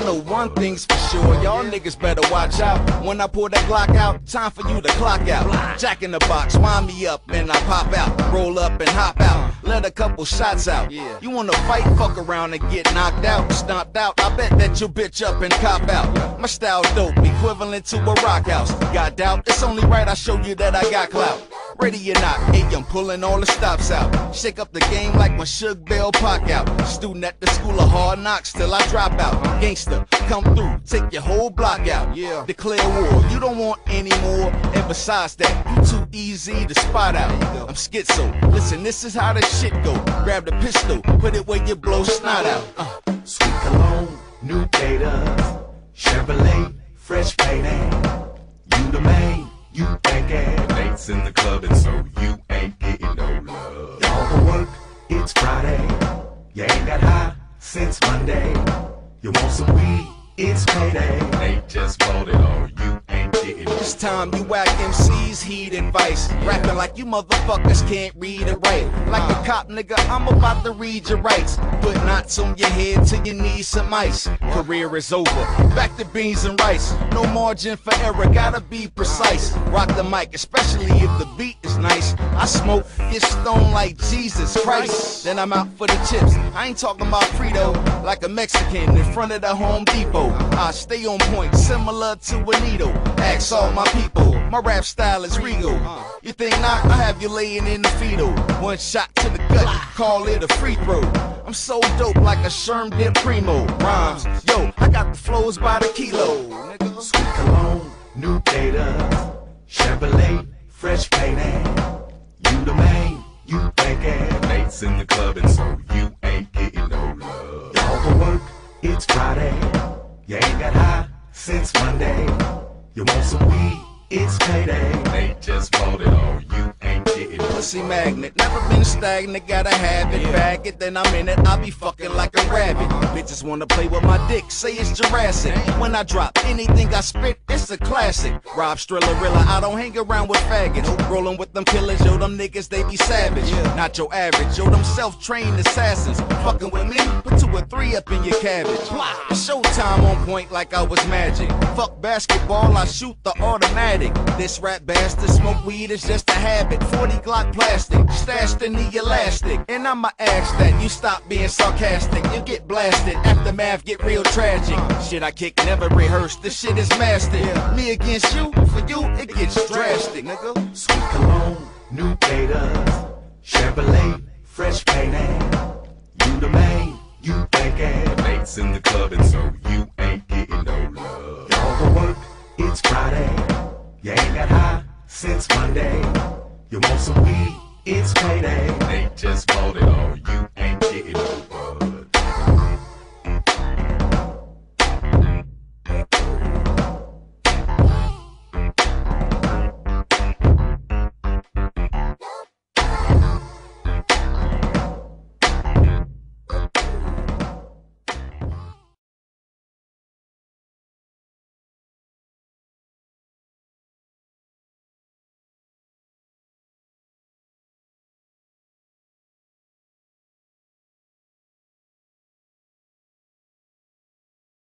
know one thing's for sure, y'all niggas better watch out. When I pull that Glock out, time for you to clock out. Jack in the box, wind me up and I pop out. Roll up and hop out, let a couple shots out. You wanna fight, fuck around and get knocked out, stomped out. I bet that you bitch up and cop out. My style dope, equivalent to a rock house. Got doubt? It's only right I show you that I got clout. Ready or not, hey, I'm pulling all the stops out. Shake up the game like when Suge Bell Pac out. Student at the school of hard knocks till I drop out. Gangster, come through, take your whole block out. Declare war, you don't want any more. And besides that, you too easy to spot out. I'm schizo, listen, this is how this shit go. Grab the pistol, put it where you blow snot out. Sweet cologne, new gators, Chevrolet, fresh payday. You the main, you thinking. Nate's in the club and so you ain't getting no love. Y'all go work, it's Friday. You ain't got high since Monday. You want some weed, it's payday. Nate just bought it all, you ain't getting no. This time you whack MCs, heed advice. Rapping like you motherfuckers can't read or write. Like a cop nigga, I'm about to read your rights. Put knots on your head till you need some ice. Career is over, back to beans and rice. No margin for error, gotta be precise. Rock the mic, especially if the beat is nice. I smoke, get stoned like Jesus Christ. Then I'm out for the chips, I ain't talking about Frito. Like a Mexican in front of the Home Depot. I stay on point, similar to a needle. Ask all my people, my rap style is regal. You think not? I have you laying in the fetal. One shot to the gut, call it a free throw. I'm so dope like a Sherm Dip Primo. Rhymes, yo, I got the flows by the kilo. Sweet cologne, new gators, Chevrolet, fresh payday. You the main, you thinking. Nate's in the club and so you ain't getting no love. Y'all go work, it's Friday. You ain't got high since Monday. You want some weed, it's payday. Nate just bought it all, you ain't getting no. Pussy magnet, never been stagnant, gotta have it, bag it, then I'm in it, I be fucking like a rabbit. Bitches wanna play with my dick, say it's Jurassic. When I drop anything I spit, it's a classic. Rob Strillerilla, I don't hang around with faggots. Rolling with them killers, yo, them niggas, they be savage. Not your average, yo, them self-trained assassins. Fucking with me, put 2 or 3 up in your cabbage. It's showtime on point like I was magic. Fuck basketball, I shoot the automatic. This rap bastard, smoke weed is just a habit. 40 Glock plastic, stashed in the elastic. And I'ma ask that you stop being sarcastic. You get blasted, aftermath get real tragic. Shit I kick never rehearsed, this shit is mastered. Me against you, for you it gets drastic, nigga. Sweet cologne, new gators, Chevrolet, fresh payday. You the main, you thinking. Nate's in the club and so you ain't getting no love. Y'all go work, it's Friday. You ain't got high since Monday. You want some weed, it's payday. Nate just bought it all,